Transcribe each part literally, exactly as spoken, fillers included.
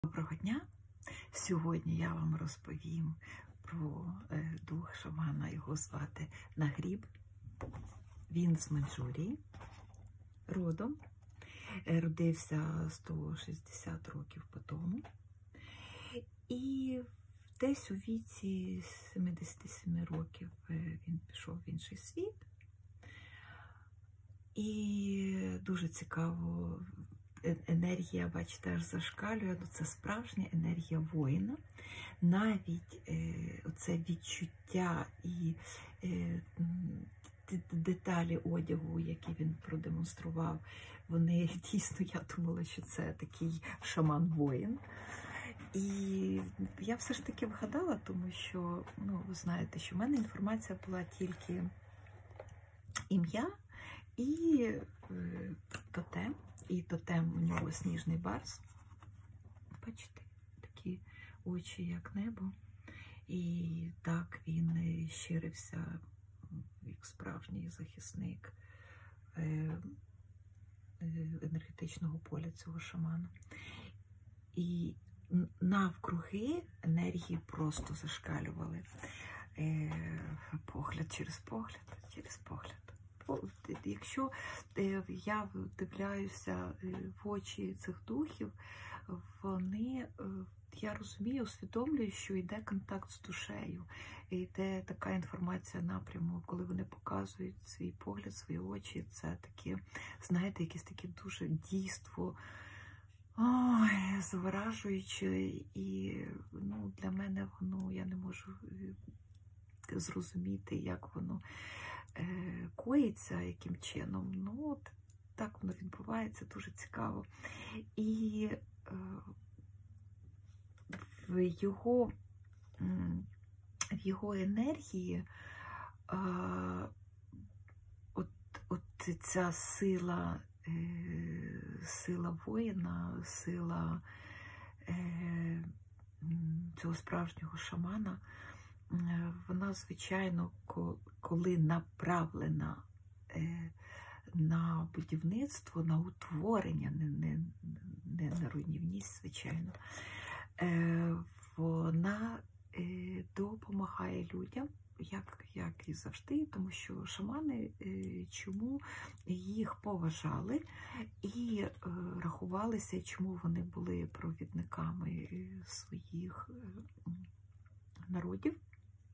Доброго дня! Сьогодні я вам розповім про дух шамана, його звати Нагріб. Він з Маньчжурії родом, родився сто шістдесят років по тому. І десь у віці сімдесят сім років він пішов в інший світ. І дуже цікаво, енергія, бачите, аж зашкалює, ну, це справжня енергія воїна. Навіть е, оце відчуття і е, деталі одягу, які він продемонстрував, вони дійсно, я думала, що це такий шаман-воїн. І я все ж таки вгадала, тому що, ну, ви знаєте, що в мене інформація була тільки ім'я і е, тотем. І тотем у нього сніжний барс. Бачите, такі очі, як небо. І так він щирився, як справжній захисник енергетичного поля цього шамана. І навкруги енергії просто зашкалювали. Погляд через погляд, через погляд. Якщо я вдивляюся в очі цих духів, вони, я розумію, усвідомлюю, що йде контакт з душею. Йде така інформація напряму, коли вони показують свій погляд, свої очі. Це таке, знаєте, якесь таке дуже дійство, ой, заворажуюче. І ну, для мене воно, я не можу зрозуміти, як воно коїться, яким чином. Ну, от так воно відбувається, дуже цікаво. І е, в його, в його енергії е, от, от ця сила, е, сила воїна, сила е, цього справжнього шамана, вона, звичайно, коли направлена на будівництво, на утворення, не, не, не на руйнівність, звичайно, вона допомагає людям, як, як і завжди, тому що шамани, чому їх поважали і рахувалися, чому вони були провідниками своїх народів,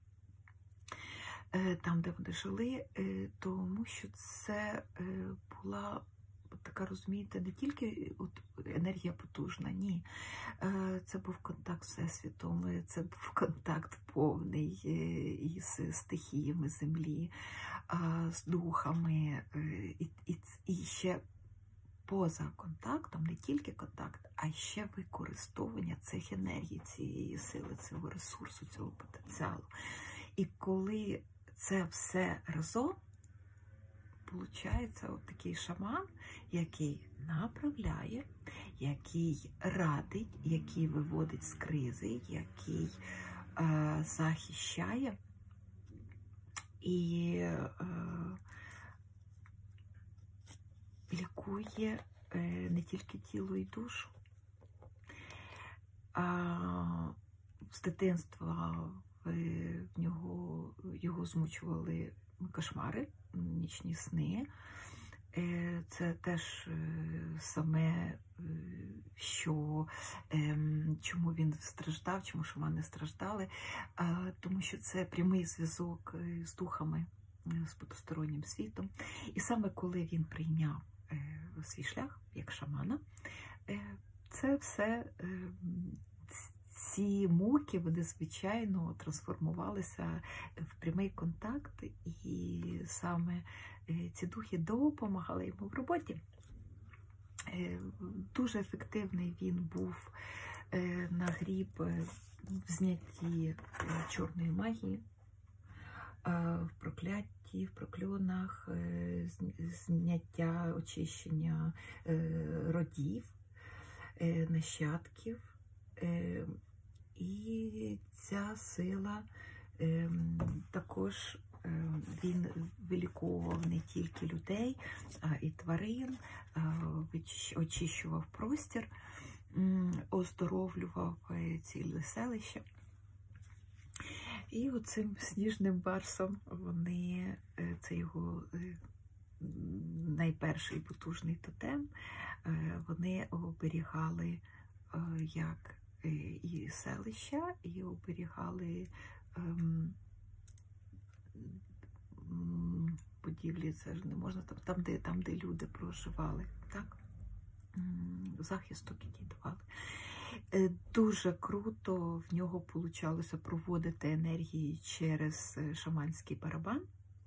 там, де вони жили, тому що це була така, розумієте, не тільки от енергія потужна, ні. Це був контакт з Всесвітом, це був контакт повний із стихіями землі, з духами, і, і, і ще поза контактом, не тільки контакт, а ще використовування цих енергій, цієї сили, цього ресурсу, цього потенціалу. І коли це все разом, виходить от такий шаман, який направляє, який радить, який виводить з кризи, який е, захищає і е, лікує е, не тільки тіло і душу. А з дитинства в нього, його змучували кошмари, нічні сни. Це теж саме, що, чому він страждав, чому шамани страждали, тому що це прямий зв'язок з духами, з потустороннім світом. І саме коли він прийняв свій шлях як шамана, це все, ці муки, вони, звичайно, трансформувалися в прямий контакт, і саме ці духи допомагали йому в роботі. Дуже ефективний він був Нагріб в знятті чорної магії, в прокляття, в прокльонах, зняття, очищення родів, нащадків. І ця сила також, він виліковував не тільки людей, а і тварин, очищував простір. оздоровлював ціле селище. І оцим сніжним барсом вони, це його найперший потужний тотем, вони оберігали як і селища, і оберігали ем, будівлі, це ж не можна, там, там, де, там, де люди проживали, так? Захисток які давали. Дуже круто в нього получалося проводити енергії через шаманський барабан.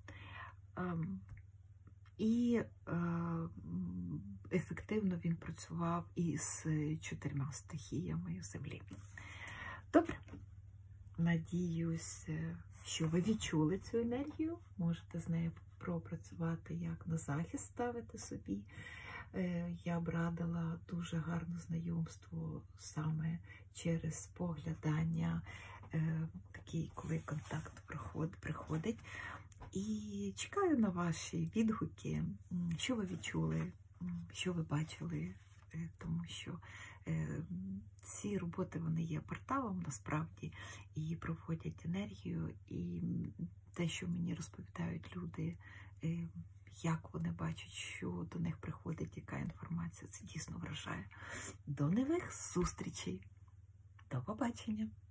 І ефективно він працював із чотирма стихіями землі. Добре. Надіюсь, що ви відчули цю енергію. Можете з нею пропрацювати, як на захист ставити собі. Я б радила дуже гарне знайомство саме через споглядання, такий, коли контакт приходить. І чекаю на ваші відгуки, що ви відчули, що ви бачили, тому що ці роботи, вони є порталом насправді, і проводять енергію, і те, що мені розповідають люди, як вони бачать, що до них приходить, яка інформація, це дійсно вражає. До нових зустрічей. До побачення.